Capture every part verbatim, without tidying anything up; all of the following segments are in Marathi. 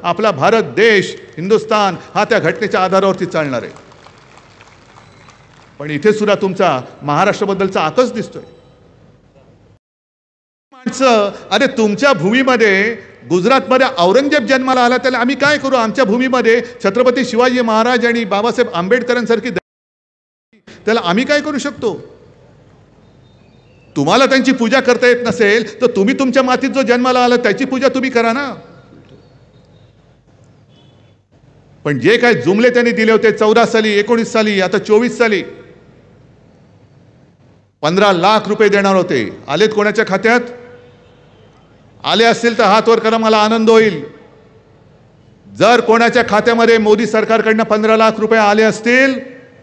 आपला भारत देश हिंदुस्तान हा त्या घटनेच्या आधारावरती चालणार आहे. पण इथे सुद्धा तुमचा महाराष्ट्राबद्दलचा आकस दिसतोय. माणसं अरे तुमच्या भूमीमध्ये गुजरातमध्ये औरंगजेब जन्माला आला त्याला आम्ही काय करू. आमच्या भूमीमध्ये छत्रपती शिवाजी महाराज आणि बाबासाहेब आंबेडकरांसारखी त्याला आम्ही काय करू शकतो. तुम्हाला त्यांची पूजा करता येत नसेल तर तुम्ही तुमच्या मातीत जो जन्माला आला त्याची पूजा तुम्ही करा ना. पण जे काय जुमले त्यांनी दिले होते चौदा साली एकोणीस साली आता चोवीस साली पंधरा लाख रुपये देणार होते. आलेत कोणाच्या खात्यात. आले असतील तर हात वर करा मला आनंद होईल. जर कोणाच्या खात्यामध्ये मोदी सरकारकडनं पंधरा लाख रुपये आले असतील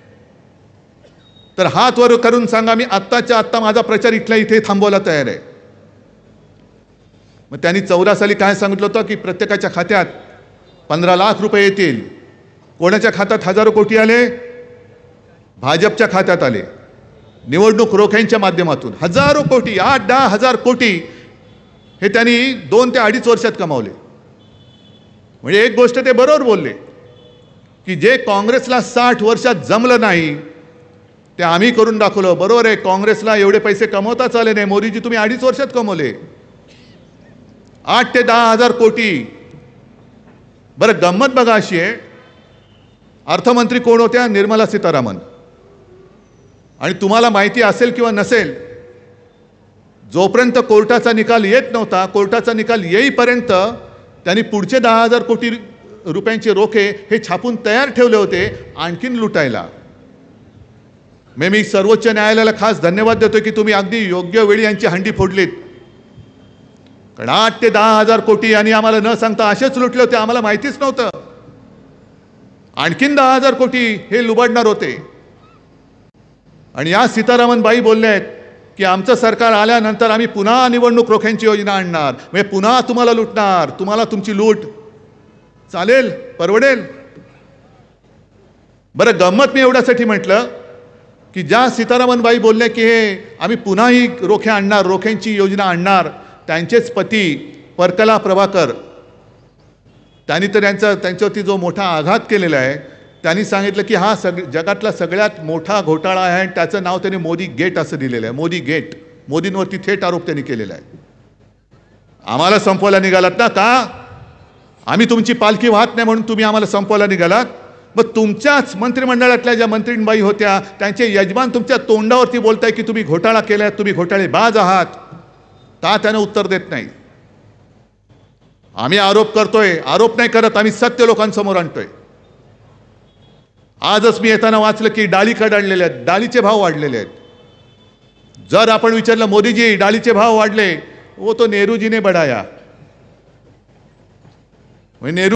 तर हात वर करून सांगा मी आत्ताच्या आत्ता माझा प्रचार इथल्या इथे थांबवायला तयार आहे. मग त्यांनी चौदा साली काय सांगितलं होतं की प्रत्येकाच्या खात्यात पंधरा लाख रुपये येतील. कोणाच्या खात्यात हजारो कोटी आले. भाजपच्या खात्यात आले. निवडणूक रोख्यांच्या माध्यमातून हजारो कोटी आठ दहा हजार कोटी हे त्यांनी दोन ते अडीच वर्षात कमावले. म्हणजे एक गोष्ट ते बरोबर बोलले की जे काँग्रेसला साठ वर्षात जमलं नाही ते आम्ही करून दाखवलं. बरोबर आहे. काँग्रेसला एवढे पैसे कमवताच आले नाही. मोदीजी तुम्ही अडीच वर्षात कमवले आठ ते दहा हजार कोटी. बरं गंमत बघा अशी आहे अर्थमंत्री कोण होत्या. निर्मला सीतारामन. आणि तुम्हाला माहिती असेल किंवा नसेल जोपर्यंत कोर्टाचा निकाल येत नव्हता कोर्टाचा निकाल येईपर्यंत त्यांनी पुढचे दहा हजार कोटी रुपयांचे रोखे हे छापून तयार ठेवले होते आणखीन लुटायला. मी मी सर्वोच्च न्यायालयाला खास धन्यवाद देतोय की तुम्ही अगदी योग्य वेळी यांची हंडी फोडलीत. कारण आठ ते दहा हजार कोटी यांनी आम्हाला न सांगता असेच लुटले होते. आम्हाला माहितीच नव्हतं. आणखीन दहा हजार कोटी हे लुबाडणार होते. आणि या सीतारामन बाई बोलल्या आहेत की आमचं सरकार आल्यानंतर आम्ही पुन्हा निवडणूक रोख्यांची योजना आणणार म्हणजे पुन्हा तुम्हाला लुटणार. तुम्हाला तुमची लूट चालेल परवडेल. बरं गंमत मी एवढ्यासाठी म्हटलं की ज्या सीतारामनबाई बोलले की हे आम्ही पुन्हा ही रोखे आणणार रोख्यांची योजना आणणार त्यांचेच पती परकला प्रभाकर त्यांनी तर यांचा त्यांच्यावरती जो मोठा आघात केलेला आहे त्यांनी सांगितलं की हा सग जगातला सगळ्यात मोठा घोटाळा आहे आणि त्याचं नाव त्यांनी मोदी गेट असं दिलेलं आहे. मोदी गेट. मोदींवरती थेट आरोप त्यांनी केलेला आहे. आम्हाला संपवायला निघालात ना का. आम्ही तुमची पालखी वाहत नाही म्हणून तुम्ही आम्हाला संपवायला निघालात. मग तुमच्याच मंत्रिमंडळातल्या ज्या मंत्रीबाई होत्या त्यांचे यजमान तुमच्या तोंडावरती बोलताय की तुम्ही घोटाळा केलाय तुम्ही घोटाळेबाज आहात. का त्यानं उत्तर देत नाही. आम्ही आरोप करतोय आरोप नाही करत आम्ही सत्य लोकांसमोर आणतोय. आजच मी येताना वाचलं की डाळी कडाडलेल्या आहेत. डाळीचे भाव वाढलेले आहेत. जर आपण विचारलं मोदीजी डाळीचे भाव वाढले वो तो नेहरूजी ने बढ़ाया. नेहरू